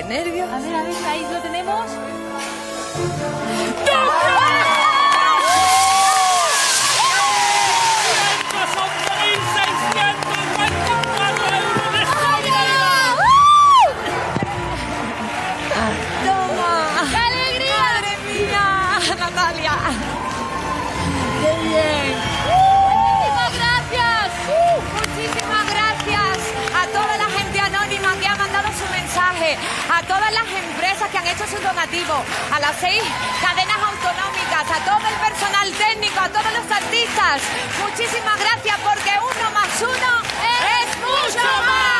qué nervios. A ver, ahí lo tenemos. Natalia. ¡Qué bien! Muchísimas gracias a toda la gente anónima que ha mandado su mensaje, a todas las empresas que han hecho su donativo, a las 6 cadenas autonómicas, a todo el personal técnico, a todos los artistas. Muchísimas gracias porque 1 más 1 es mucho más.